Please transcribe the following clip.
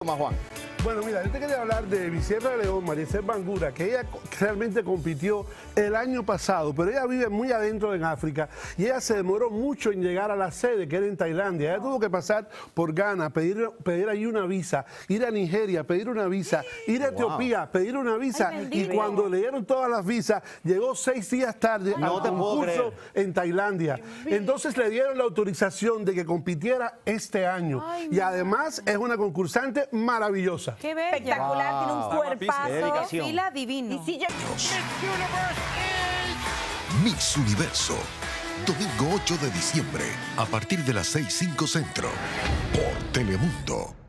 Toma, Juan. Bueno, mira, yo te quería hablar de Vicierra León, Maricel Bangura, que ella realmente compitió el año pasado, pero ella vive muy adentro en África y ella se demoró mucho en llegar a la sede, que era en Tailandia. Ella tuvo que pasar por Ghana, pedir allí una visa, ir a Nigeria, pedir una visa, ir a Etiopía, pedir una visa. Y cuando le dieron todas las visas, llegó 6 días tarde al concurso en Tailandia. Entonces le dieron la autorización de que compitiera este año. Y además es una concursante maravillosa. Qué bella. Espectacular, tiene un cuerpazo. Fila divino. Y si ya... Miss Universo, domingo 8 de diciembre, a partir de las 6:05 Centro, por Telemundo.